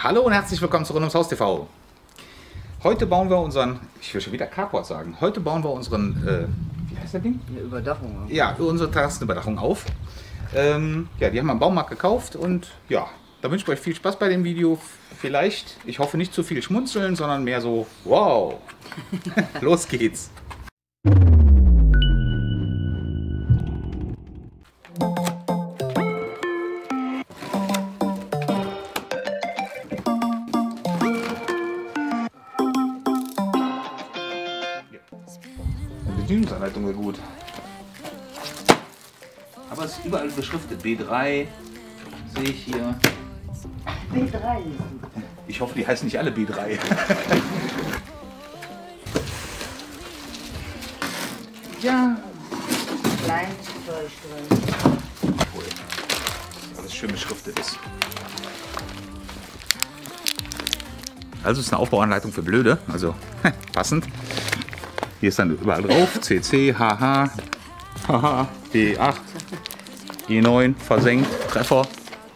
Hallo und herzlich willkommen zu Rund ums Haus TV. Heute bauen wir unseren, ich will schon wieder Carport sagen, heute bauen wir unseren, wie heißt das Ding? Eine Überdachung. Ja, unsere Terrassenüberdachung auf. Ja, die haben wir am Baumarkt gekauft und ja, da wünsche ich euch viel Spaß bei dem Video. Vielleicht, ich hoffe nicht zu viel schmunzeln, sondern mehr so, wow. Los geht's. Die Bedienungsanleitung wäre gut. Aber es ist überall beschriftet. B3 sehe ich hier. B3. Ich hoffe, die heißen nicht alle B3. Ja. Kleinzeug drin. Cool. Alles schön beschriftet ist. Also ist eine Aufbauanleitung für Blöde, also passend. Hier ist dann überall drauf, CC, HH, HH, B8, E9, versenkt, Treffer.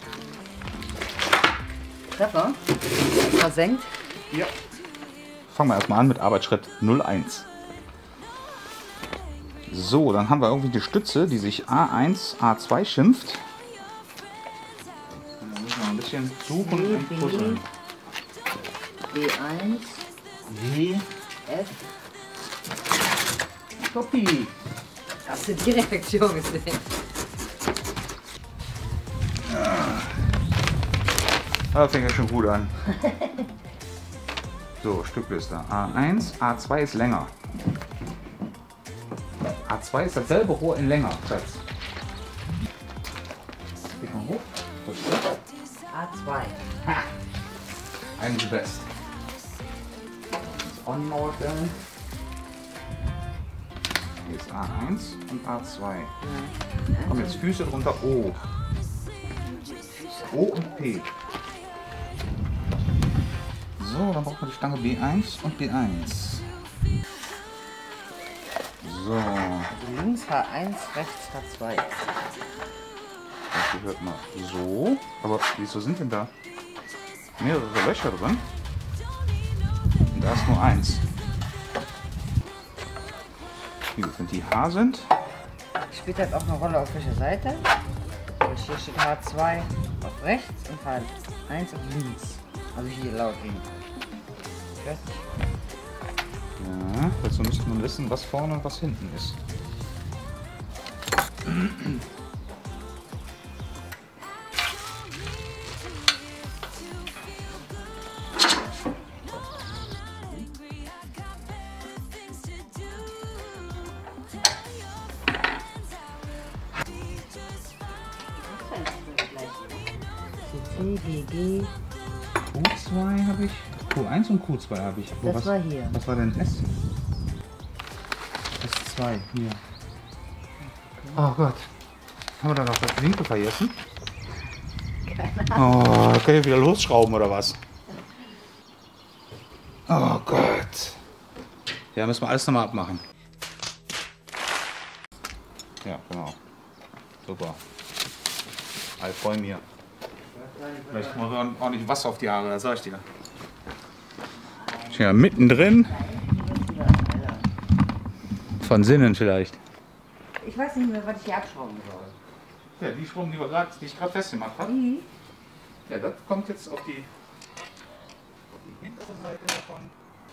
Treffer? Versenkt? Ja. Fangen wir erstmal an mit Arbeitsschritt 01. So, dann haben wir irgendwie die Stütze, die sich A1, A2 schimpft. Dann müssen wir ein bisschen suchen und puzzeln. B1, W, F. Stoppi. Hast du die Reaktion gesehen? Das fängt ja schon gut an. So, Stückliste. A1, A2 ist länger. A2 ist dasselbe Rohr in länger, Schatz. Geht mal hoch. A2. Ha! Eigentlich best. Das On-Mode stellen. Hier ist A1 und A2. Kommen jetzt Füße drunter. O. O und P. So, dann braucht man die Stange B1 und B1. So, Also links H1, rechts H2. das gehört mal so. Aber wieso sind denn da mehrere Löcher drin? Und da ist nur eins. Wie sind die H sind? Spielt halt auch eine Rolle auf welcher Seite. Und hier steht H2 auf rechts und H1 auf links. Also hier laut links. Ich weiß nicht. Ja, dazu müsste man wissen, was vorne und was hinten ist. C, G, G. Q2 habe ich. Q1 und Q2 habe ich. Das war hier. Was war denn S? S2, hier. Oh Gott. Haben wir da noch das Winkel vergessen? Oh, kann ich wieder losschrauben oder was? Oh Gott. Ja, müssen wir alles nochmal abmachen. Ja, genau. Super. All voll mir. Vielleicht muss man ordentlich Wasser auf die Haare, das sag ich dir. Ja, mittendrin. Von Sinnen vielleicht. Ich weiß nicht mehr, was ich hier abschrauben soll. Ja, die Schrauben, die ich gerade festgemacht habe. Die? Ja, das kommt jetzt auf die hintere Seite davon.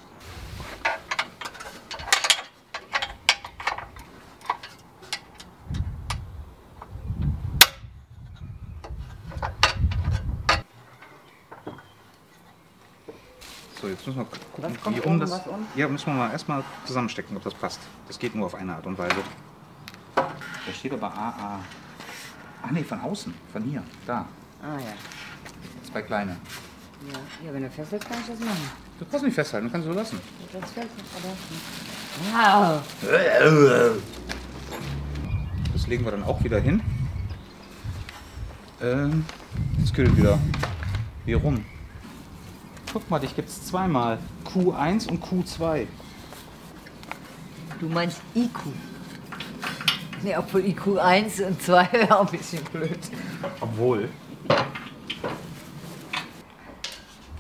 So, jetzt müssen wir gucken, Was kommt wie oben, das. was unten? Ja, müssen wir mal erstmal zusammenstecken, ob das passt. Das geht nur auf eine Art und Weise. Da steht aber AA. Ach nee, von außen, von hier, da. Ah ja. Zwei kleine. Ja, wenn du festhältst, kann ich das machen. Du kannst nicht festhalten, kannst du lassen. Das fällt nicht, aber. Wow! Das legen wir dann auch wieder hin. Jetzt kühlt wieder. Hier rum. Guck mal, dich gibt es zweimal. Q1 und Q2. Du meinst IQ. Ne, obwohl IQ 1 und 2 wäre auch ein bisschen blöd. Obwohl.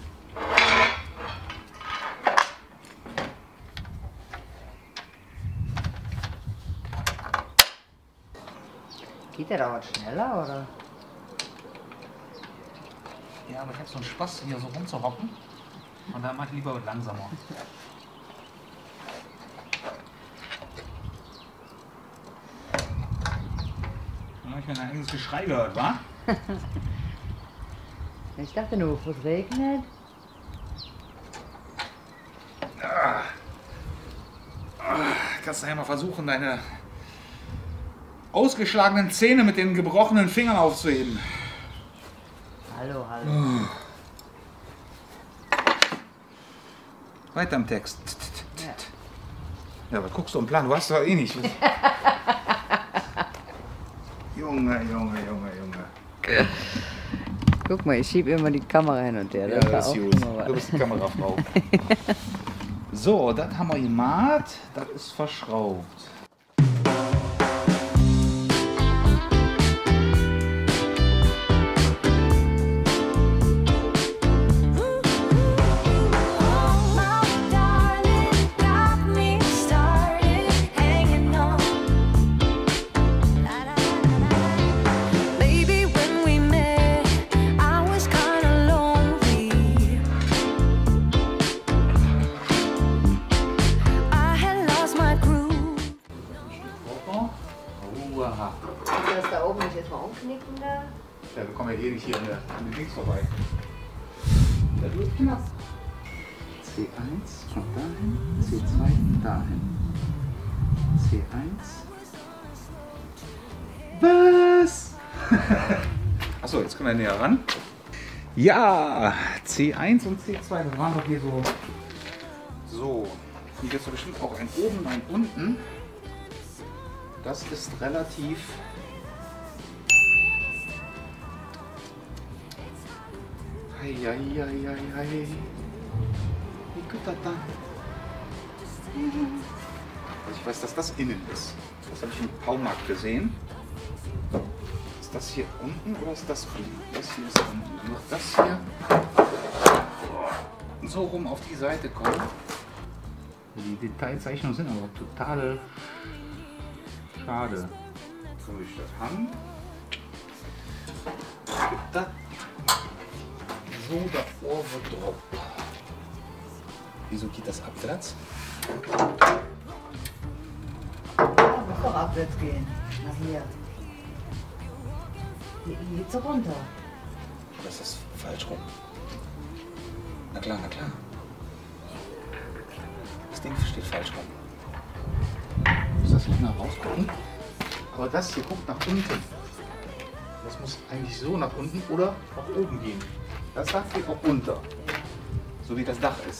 Geht der dauert schneller, oder? Ja, aber ich habe so einen Spaß, hier so rumzuhocken. Und dann mache ich lieber langsamer. Dann habe ich mein eigenes Geschrei gehört, wa? Ich dachte nur, wo es regnet. Kannst du ja mal versuchen, deine ausgeschlagenen Zähne mit den gebrochenen Fingern aufzuheben. Hallo, hallo. Weiter im Text. Ja. Ja, was guckst du im Plan? Du hast doch eh nicht. Junge, Junge, Junge, Junge. Guck mal, ich schiebe immer die Kamera hin und her. Ja, das ist gut. Du bist die Kamerafrau. So, das haben wir gemacht. Das ist verschraubt. Das da oben nicht jetzt mal umknicken da? Ja, wir kommen ja eh nicht hier an den Dings vorbei. Da wird knapp. C1 und dahin, C2 dahin. C1. Was? Achso, jetzt können wir näher ran. Ja, C1 und C2, das waren doch hier so. So, und jetzt bestimmt auch ein oben, ein unten. Das ist relativ. Eieieiei. Wie geht das da? Also ich weiß, dass das innen ist. Das habe ich im Baumarkt gesehen. Ist das hier unten oder ist das unten? Das hier ist unten. Noch das hier so rum auf die Seite kommen. Die Detailzeichnungen sind aber total schade. So ist das Hand. Das so davor wird drauf. Wieso geht das abwärts? Ja, muss doch abwärts gehen. Na hier. Hier geht's so runter. Das ist falsch rum. Na klar, na klar. Das Ding steht falsch rum. Muss das länger rausgucken? Aber das hier guckt nach unten. Das muss eigentlich so nach unten oder nach oben gehen. Das Dach geht auch unter. So wie das Dach ist.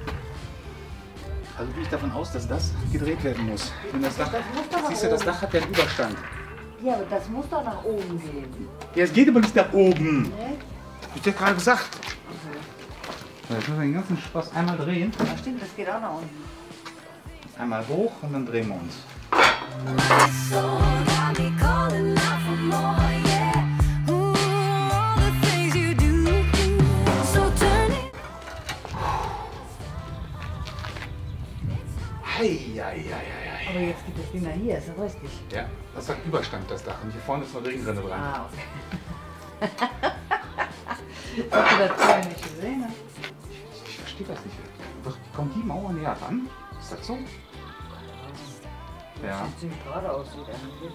Also gehe ich davon aus, dass das gedreht werden muss. Wenn das Dach, siehst du, das Dach hat ja einen Überstand. Ja, aber das muss doch nach oben gehen. Ja, es geht aber nicht nach oben. Ne? Hab ich dir gerade gesagt. So, jetzt müssen wir den ganzen Spaß einmal drehen. Ja, stimmt, das geht auch nach unten. Einmal hoch und dann drehen wir uns. Eieieiei. Aber jetzt geht das Ding nach hier, ist das richtig? Ja, das hat Überstand, das Dach. Und hier vorne ist eine Regenrinne dran. Ah, okay. Hast du das vorher nicht gesehen? Ne? Ich verstehe das nicht. Kommt die Mauer näher ran? Ist das so? Ja. Sieht ziemlich gerade aus, sieht eigentlich.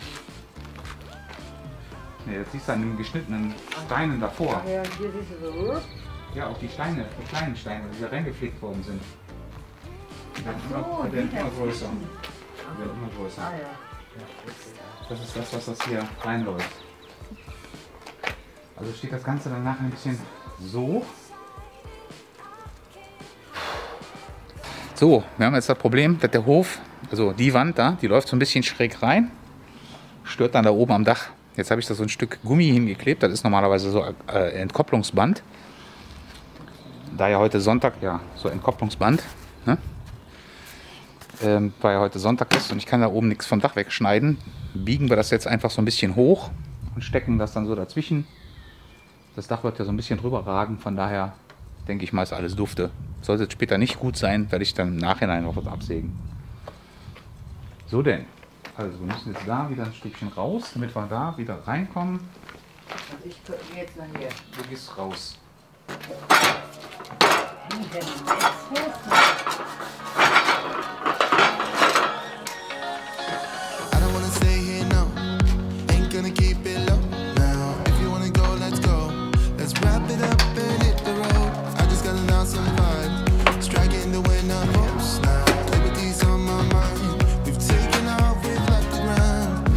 Nee, jetzt siehst du an den geschnittenen Steinen davor. Ach ja, hier siehst du so. Ja, auch die Steine, die kleinen Steine, die da reingepflegt worden sind. Die werden So, die werden die immer da größer. zwischen. Die werden immer größer. Ah ja. Das ist das, was das hier reinläuft. Also steht das Ganze dann nachher ein bisschen so. So, wir haben jetzt das Problem, dass der Hof, also die Wand da, die läuft so ein bisschen schräg rein, stört dann da oben am Dach. Jetzt habe ich da so ein Stück Gummi hingeklebt, das ist normalerweise so Entkopplungsband. Da ja heute Sonntag, ja, so Entkopplungsband, ne? Weil ja heute Sonntag ist und ich kann da oben nichts vom Dach wegschneiden, biegen wir das jetzt einfach so ein bisschen hoch und stecken das dann so dazwischen. Das Dach wird ja so ein bisschen drüber ragen, von daher denke ich mal, ist alles dufte. Sollte es später nicht gut sein, werde ich dann im Nachhinein noch was absägen. So denn, Also wir müssen jetzt da wieder ein Stückchen raus, damit wir da wieder reinkommen. Und ich gehe jetzt nach hier. Du gehst raus. Wie denn jetzt? I don't wanna stay here, no. Ain't gonna keep it low now. If you wanna go, let's go. Let's wrap it up and hit the road. I just gotta announce some vibe. Striking the wind up hopes now. Liberty's on my mind. We've taken off, we've left the ground.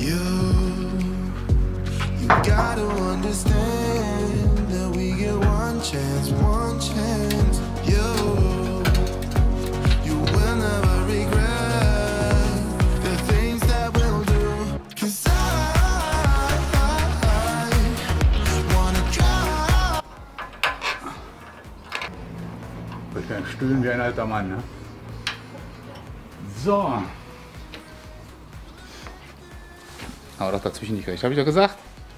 You gotta understand that we get one chance, one chance. You will never regret the things that we'll do. 'Cause I wanna try. Wird dann stöhnen wie ein alter Mann, ne? So. Aber doch dazwischen nicht recht. Habe ich doch gesagt?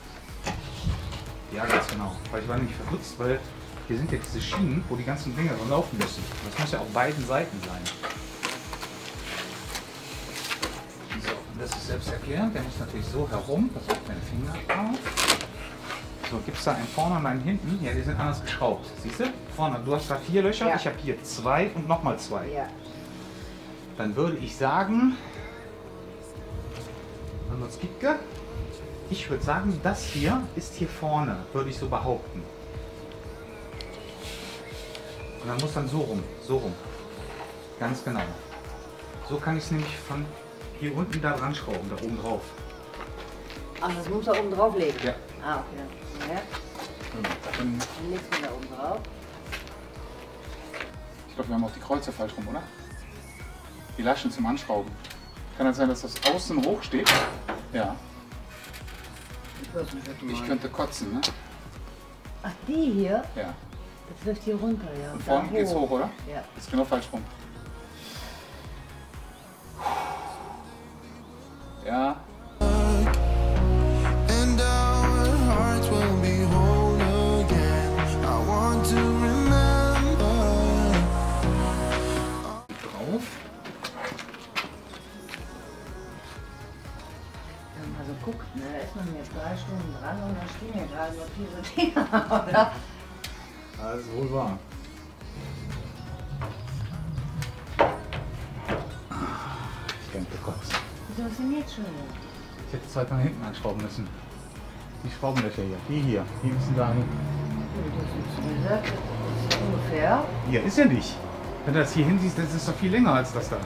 Ja, ganz genau. Weil ich war nämlich verdutzt, weil hier sind ja diese Schienen, wo die ganzen Dinger so laufen müssen. Das muss ja auf beiden Seiten sein. So, und das ist selbsterklärend. Der muss natürlich so herum. Das ist mein Finger drauf. So, gibt es da einen vorne und einen hinten? Ja, die sind anders geschraubt. Siehst du? Vorne, du hast da 4 Löcher, Ja. ich habe hier 2 und nochmal 2. Ja. Dann würde ich sagen, ich würde sagen, das hier ist hier vorne, würde ich so behaupten. Und dann muss dann so rum, so rum. Ganz genau. So kann ich es nämlich von hier unten da dran schrauben, da oben drauf. Ach, das muss da oben drauf legen? Ja. Ah, okay. Ja. Dann, Dann legst du da oben drauf. ich glaube, wir haben auch die Kreuze falsch rum, oder? Die Laschen zum Anschrauben. Kann das sein, dass das außen hoch steht? Ja. Ich könnte kotzen, ne? Ach, die hier? Ja. Das läuft hier runter, ja. Und Da vorne geht's hoch, oder? Ja. Ist genau falsch rum. Ja. And our hearts will be whole again. I want to remember. Drauf. Wenn man so guckt, ne, da ist man jetzt 3 Stunden dran und da stehen ja gerade noch diese Dinger, oder? Das ist wohl wahr. Ich könnte kotzen. Wieso ist denn jetzt schon? Ich hätte 2 nach hinten anschrauben müssen. Die Schraubenlöcher hier. Die müssen da hin. Das ist ungefähr. Hier ist ja nicht. Wenn du das hier hinsiehst, das ist doch viel länger als das da.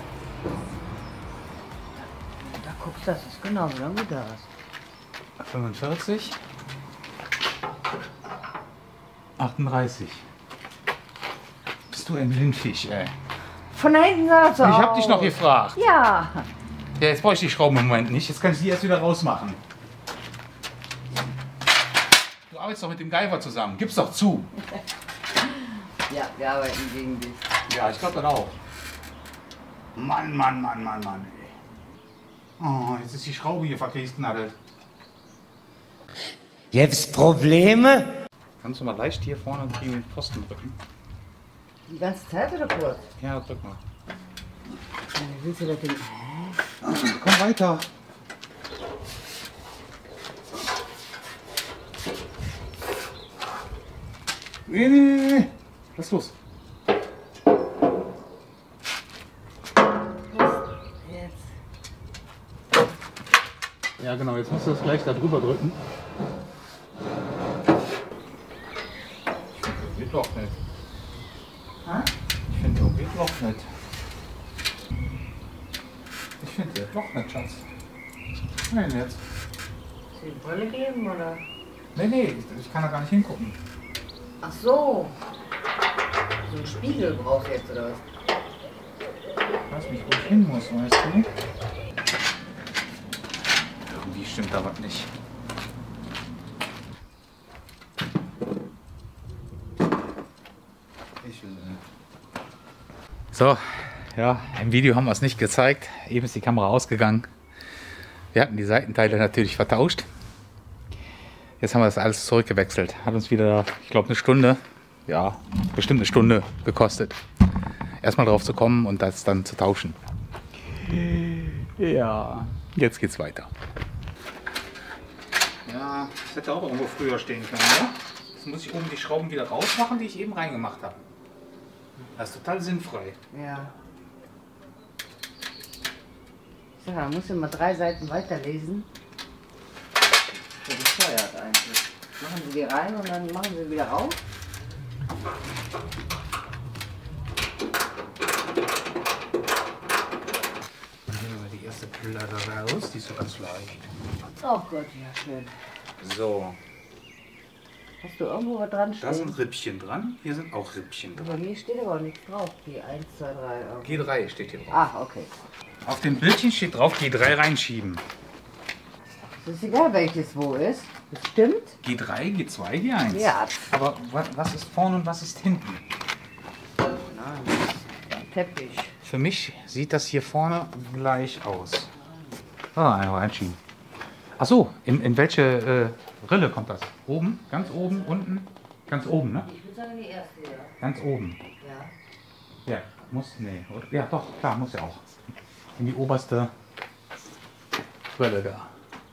Da guckst du, das ist genau so lang wie das. 45. 38. Bist du ein Blindfisch, ey. Von da hinten sah das so Ich aus. hab dich noch gefragt. Ja. Ja, jetzt brauche ich die Schrauben im Moment nicht. Jetzt kann ich die erst wieder rausmachen. Du arbeitest doch mit dem Geiger zusammen. Gib's doch zu. Ja, wir arbeiten gegen dich. Ja, ich glaube das auch. Mann, Mann, Mann, Mann, Mann. Ey. Oh, jetzt ist die Schraube hier verkriegsknaddelt. Jetzt Probleme? Kannst du mal leicht hier vorne gegen den Pfosten drücken? Die ganze Zeit oder kurz? Ja, drück mal. Wie willst du das denn? Komm weiter. Nee. Was ist los? Jetzt. Ja, genau. Jetzt musst du das gleich da drüber drücken. Geht doch nicht. Ha? Ich finde, der geht doch nicht. Ich finde, der doch nicht, Schatz. Nein, jetzt. Soll ich die Brille geben oder? Nee, ich kann da gar nicht hingucken. Ach so. So einen Spiegel brauchst du jetzt oder was? Ich weiß nicht, wo ich hin muss, weißt du? Irgendwie stimmt da was nicht. So, ja, im Video haben wir es nicht gezeigt. Eben ist die Kamera ausgegangen. Wir hatten die Seitenteile natürlich vertauscht. Jetzt haben wir das alles zurückgewechselt. Hat uns wieder, ich glaube, eine Stunde, ja, bestimmt eine Stunde gekostet. Erstmal drauf zu kommen und das dann zu tauschen. Ja, Jetzt geht's weiter. Ja, das hätte auch irgendwo früher stehen können, oder? Jetzt muss ich oben die Schrauben wieder rausmachen, die ich eben reingemacht habe. Das ist total sinnfrei. Ja. Sag mal, muss ja mal 3 Seiten weiterlesen. So bescheuert eigentlich. Machen Sie die rein und dann machen Sie wieder raus. Dann nehmen wir die erste Platte raus, die ist so ganz leicht. Oh Gott, ja schön. So, Hast du irgendwo was dran stehen? da sind Rippchen dran, hier sind auch Rippchen dran. Bei mir steht aber auch nichts drauf. Die 1, 2, 3. G3 steht hier drauf. Ah, okay. Auf dem Bildchen steht drauf G3 reinschieben. Es ist egal, welches wo ist. Das stimmt? G3, G2, G1. Ja. Aber was ist vorne und was ist hinten? Nein, Teppich. Für mich sieht das hier vorne gleich aus. Ah, einfach reinschieben. Ach so, in welche Rille kommt das? Oben? Ganz oben? Unten? Ganz oben, ne? Ich würde sagen die erste, ja. Ganz oben. Ja. Ja, muss, nee. Ja, doch, klar, muss ja auch. In die oberste Rille da.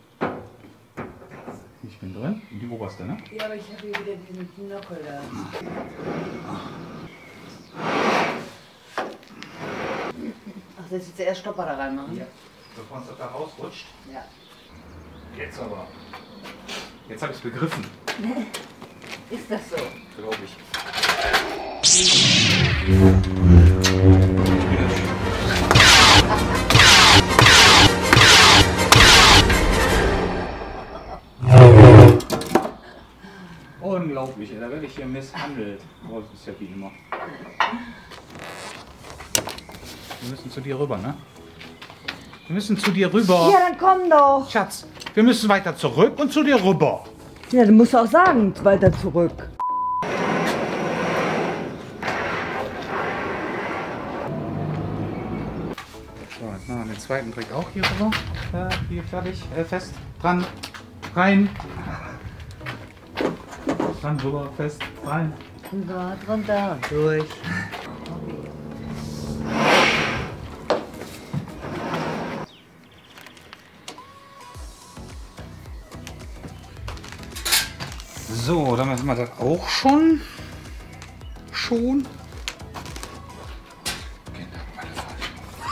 Ich bin drin, in die oberste, ne? Ja, aber ich habe hier wieder diesen Knockel da. Ach, das ist jetzt erst Stopper da reinmachen? Ja. Bevor es da rausrutscht. Ja. Jetzt aber. Jetzt habe ich es begriffen, Ist das so? glaube ich. Unglaublich, da werde ich hier misshandelt. Oh, das ist ja wie immer. Wir müssen zu dir rüber, ne? Wir müssen zu dir rüber. Ja, dann komm doch. Schatz, wir müssen weiter zurück und zu dir rüber. Ja, du musst auch sagen, weiter zurück. So, jetzt machen wir den zweiten Trick auch hier rüber. Hier fertig, fest, dran, rein. Dran, rüber, fest, rein. Rüber, drunter und durch. So, dann machen wir das auch schon. Schon. Genau, alle falsch.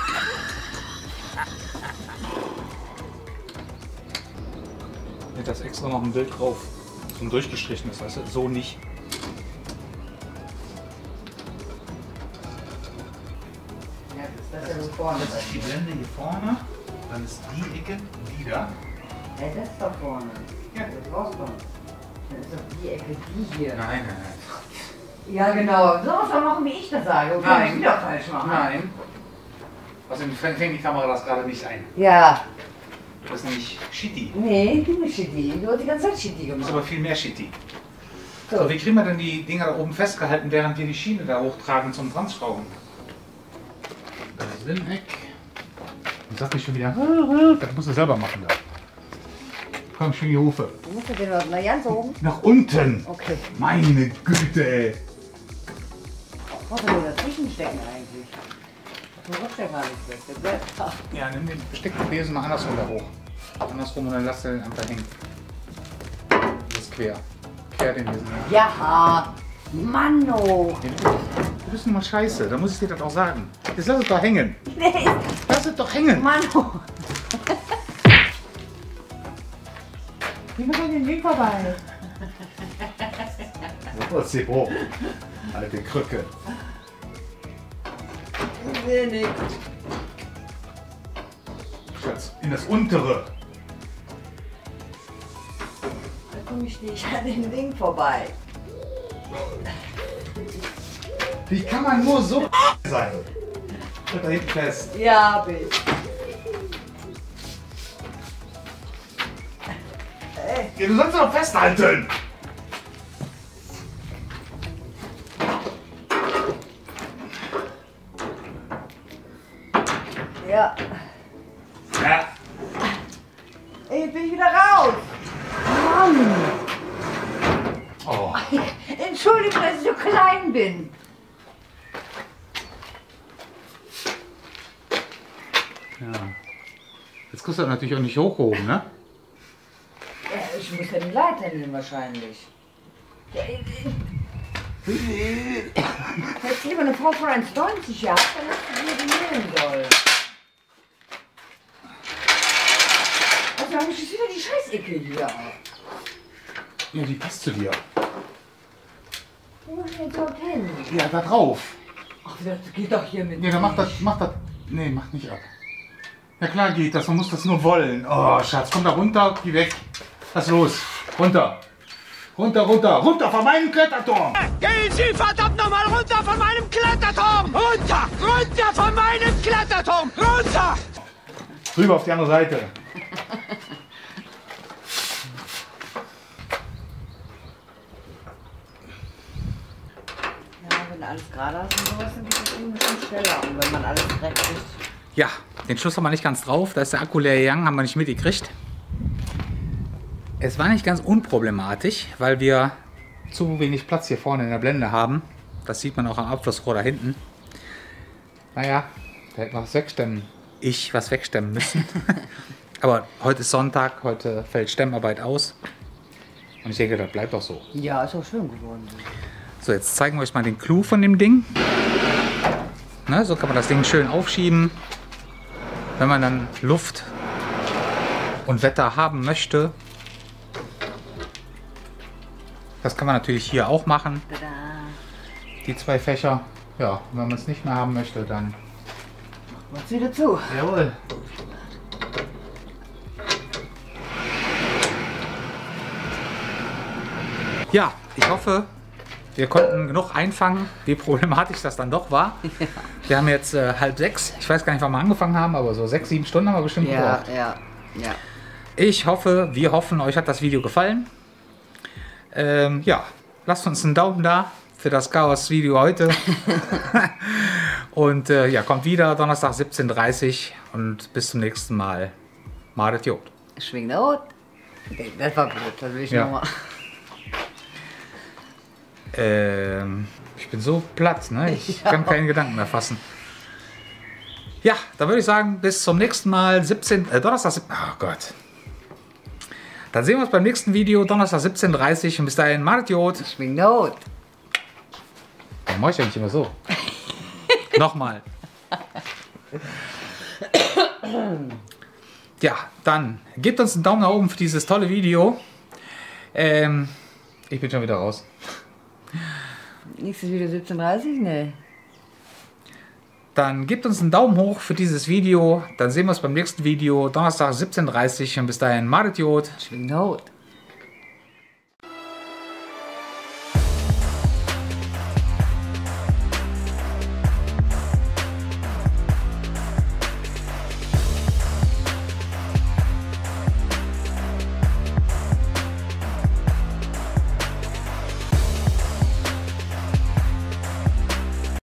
Jetzt das extra noch ein Bild drauf. So ein durchgestrichenes, weißt du? So nicht. Ja, das ist ja so vorne. Das ist die Blende hier vorne. Dann ist die Ecke wieder. Ja, das ist doch vorne. Ja. Das rauskommt. Dann ist doch die Ecke die hier. Nein, nein, nein. Ja, genau. So was soll machen, wie ich das sage. Und kann ich wieder falsch machen. Nein. Außerdem fängt die Kamera das gerade nicht ein. Ja. Das ist nämlich shitty. Nee, du bist shitty. Du hast die ganze Zeit shitty Das ist gemacht. aber viel mehr shitty. So. So, wie kriegen wir denn die Dinger da oben festgehalten, während wir die Schiene da hochtragen zum Transschrauben? Da sind weg. Und sag nicht schon wieder, das musst du selber machen da. Komm, schön die Hufe. Du musst ja den Leuten mal ganz oben. Nach unten! Okay. Meine Güte, ey! Was soll wir dazwischen stecken eigentlich? Das rutscht ja gar nicht weg. Der bleibt da. Ja, nimm den besteckten Besen mal andersrum da hoch. Andersrum und dann lass den einfach hängen. Das ist quer. Quer den Besen. Ja, Manno. Du bist nun mal scheiße, da muss ich dir das auch sagen. Jetzt lass es doch hängen. Nee, Lass es doch hängen. Manno. Wie machen wir den Weg vorbei? So, zieh hoch. Alte Krücke. Ich will nicht. Schatz, in das untere. Da komme ich nicht an dem Ding vorbei. Wie kann man nur so sein? Tritt da hinten fest. Ja, hab ich. Ja, du sollst doch festhalten. Ja. Ja. Jetzt bin ich wieder raus. Mann. Oh. Entschuldigung, dass ich so klein bin. Ja. Jetzt kriegst du das natürlich auch nicht hochgehoben, ne? Ja, ich muss ja die Leiter nehmen wahrscheinlich. Ja, hättest lieber eine Frau von 1,90 gehabt, dann hättest du mir die nehmen sollen. Also habe ich jetzt wieder die Scheißecke hier. Ja, die passt zu dir. Wo muss ich jetzt dort hin? Ja, da drauf. Ach, das geht doch hier mit. Ja, dann mach das. Nee, mach nicht ab. Ja klar geht das, man muss das nur wollen. Oh, Schatz, komm da runter, geh weg. Was ist los? Runter. Runter von meinem Kletterturm! Gehen Sie verdammt nochmal runter von meinem Kletterturm! Runter! Runter von meinem Kletterturm! Runter! Rüber auf die andere Seite. Ja, wenn alles gerade hast und sowas, dann geht das Ding ein bisschen schneller. Und wenn man alles direkt ist. Ja, den Schluss haben wir nicht ganz drauf. Da ist der Akku leer gegangen, haben wir nicht mitgekriegt. Es war nicht ganz unproblematisch, weil wir zu wenig Platz hier vorne in der Blende haben. Das sieht man auch am Abflussrohr da hinten. Naja, da hätten wir was wegstemmen müssen. Aber heute ist Sonntag, heute fällt Stemmarbeit aus. Und ich denke, das bleibt auch so. Ja, ist auch schön geworden. So, jetzt zeigen wir euch mal den Clou von dem Ding. Ne, so kann man das Ding schön aufschieben. Wenn man dann Luft und Wetter haben möchte. Das kann man natürlich hier auch machen. Tada. Die zwei Fächer. Ja, wenn man es nicht mehr haben möchte, dann... Mach's wieder zu. Jawohl. Ja, ich hoffe, wir konnten genug einfangen, wie problematisch das dann doch war. Ja. Wir haben jetzt 5:30. Ich weiß gar nicht, wann wir angefangen haben, aber so 6, 7 Stunden haben wir bestimmt gebraucht. Ja. Ich hoffe, wir hoffen, euch hat das Video gefallen. Ja, lasst uns einen Daumen da für das Chaos-Video heute. Und ja, kommt wieder Donnerstag 17:30 und bis zum nächsten Mal. Madet Jod. Schwing der Hut. Das war blöd, das will ich Ja. nochmal. Ich bin so platt, ne? Ich kann keinen Gedanken mehr fassen. Ja, dann würde ich sagen, bis zum nächsten Mal. Donnerstag. Oh Gott. Dann sehen wir uns beim nächsten Video, Donnerstag 17:30 und bis dahin, macht Jod. Schwing der Hut. Dann mache ich eigentlich immer so. Nochmal. Ja, dann gebt uns einen Daumen nach oben für dieses tolle Video. Ich bin schon wieder raus. Nächstes Video 17:30? Nee. Dann gebt uns einen Daumen hoch für dieses Video. Dann sehen wir uns beim nächsten Video, Donnerstag 17:30 und bis dahin, macht Jod. Schwing der Hut.